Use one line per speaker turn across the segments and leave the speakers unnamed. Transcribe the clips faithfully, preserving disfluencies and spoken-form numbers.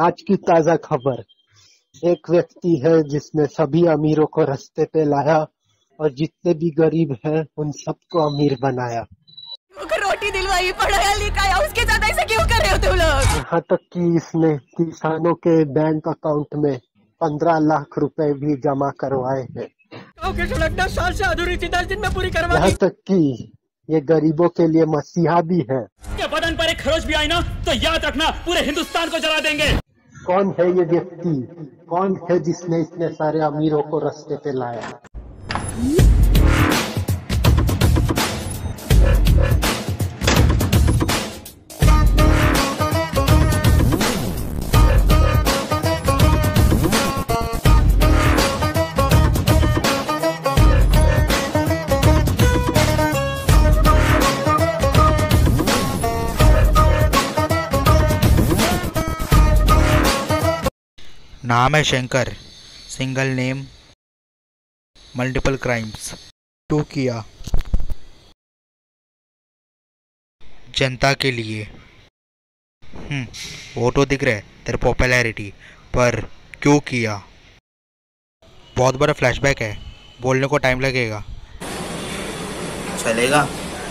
आज की ताजा खबर। एक व्यक्ति है जिसने सभी अमीरों को रास्ते पे लाया और जितने भी गरीब हैं उन सबको अमीर बनाया।
रोटी दिलवाई, पढ़ाया लिखाया, उसके साथ ऐसा क्यों कर रहे हो तुम लोग?
यहाँ तक कि इसने किसानों के बैंक अकाउंट में पंद्रह लाख रुपए भी जमा करवाए हैं।
साल से अधूरी थी, दस दिन में पूरी करवा
यहाँ तक कि ये गरीबों के लिए मसीहा भी है।
क्या बदन पर एक खरोच भी आई ना तो याद रखना पूरे हिंदुस्तान को जला देंगे।
कौन है ये व्यक्ति? कौन है जिसने इतने सारे अमीरों को रास्ते पे लाया?
नाम है Shankar, single name, multiple crimes, टू किया जनता के लिए। हम्म वो तो दिख रहा है तेरे पॉपुलैरिटी, पर क्यों किया? बहुत बड़ा फ्लैशबैक है, बोलने को टाइम लगेगा।
चलेगा?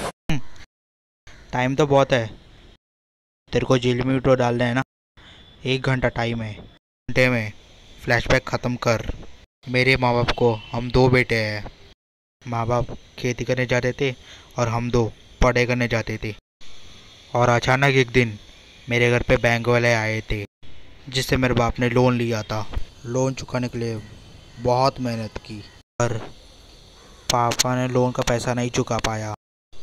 टाइम तो बहुत है, तेरे को जेल में तो डालना है ना। एक घंटा टाइम है, घंटे में फ्लैशबैक ख़त्म कर। मेरे माँ बाप को हम दो बेटे हैं। माँ बाप खेती करने जाते थे और हम दो पढ़ाई करने जाते थे। और अचानक एक दिन मेरे घर पे बैंक वाले आए थे, जिससे मेरे बाप ने लोन लिया था। लोन चुकाने के लिए बहुत मेहनत की, पर पापा ने लोन का पैसा नहीं चुका पाया,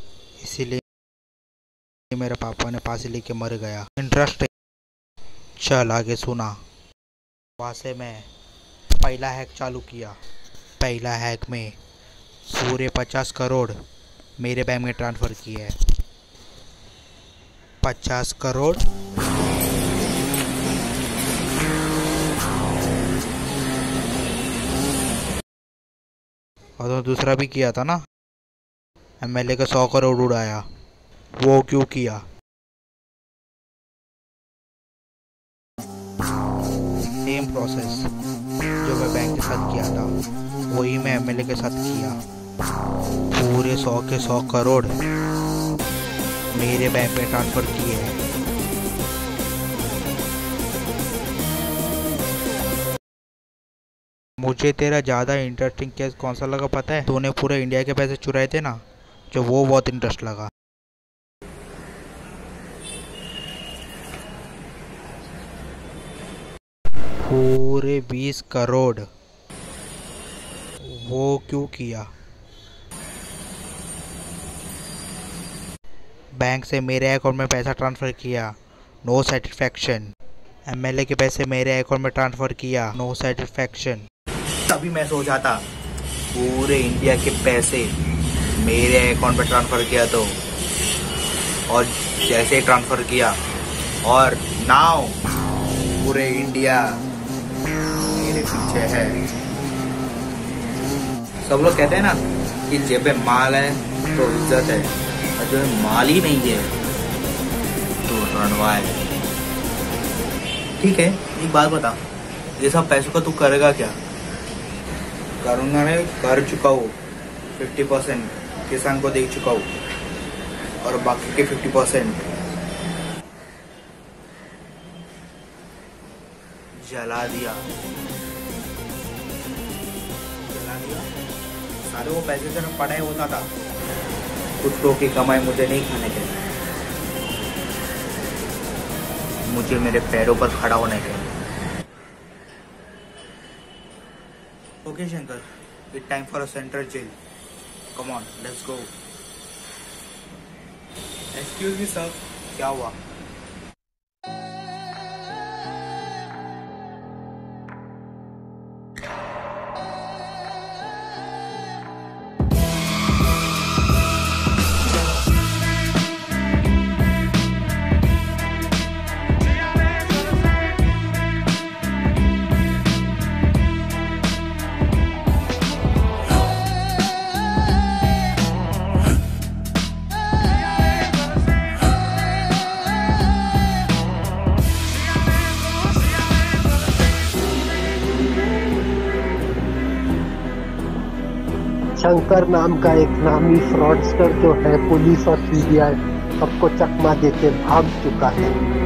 इसीलिए मेरे पापा ने फांसी लेके मर गया। इंटरेस्ट चल आगे सुना। वहाँ से मैं पहला हैक चालू किया। पहला हैक में पूरे पचास करोड़ मेरे बैंक में ट्रांसफ़र किए हैं। पचास करोड़ और तो दूसरा भी किया था ना, एमएलए का सौ करोड़ उड़ाया। वो क्यों किया? सेम प्रोसेस जो मैं बैंक के साथ किया था वही मैं एमएलए के साथ किया। पूरे सौ के सौ करोड़ मेरे बैंक में ट्रांसफ़र किए हैं। मुझे तेरा ज़्यादा इंटरेस्टिंग केस कौन सा लगा पता है? तूने पूरे इंडिया के पैसे चुराए थे ना, जो वो बहुत इंटरेस्ट लगा। पूरे बीस करोड़ वो क्यों किया? बैंक से मेरे अकाउंट में पैसा ट्रांसफ़र किया, नो सेटिस्फैक्शन। एमएलए के पैसे मेरे अकाउंट में ट्रांसफ़र किया, नो सेटिस्फैक्शन।
तभी मैं सोचा था पूरे इंडिया के पैसे मेरे अकाउंट में ट्रांसफ़र किया तो, और जैसे ही ट्रांसफ़र किया और नाउ पूरे इंडिया मेरे पीछे है। सब लोग कहते हैं ना कि जेब में माल है तो इज्जत है, और जो माल ही नहीं है तो रणवा है। ठीक है, एक बात बता, ये सब पैसों का तू करेगा क्या? करूँगा मैं, कर चुका हूँ। फिफ्टी परसेंट किसान को दे चुका हूँ और बाकी के फिफ्टी परसेंट जला दिया। जला दिया सारे वो पैसे से पढ़ाई होता था। कुछ लोग की कमाई मुझे नहीं खाने के, मुझे मेरे पैरों पर खड़ा होने के। Okay Shankar, it's time for a central jail. Come on, let's go. Excuse me sir, क्या हुआ?
शंकर नाम का एक नामी फ्रॉडस्टर जो है पुलिस और सीबीआई सबको चकमा देके भाग चुका है।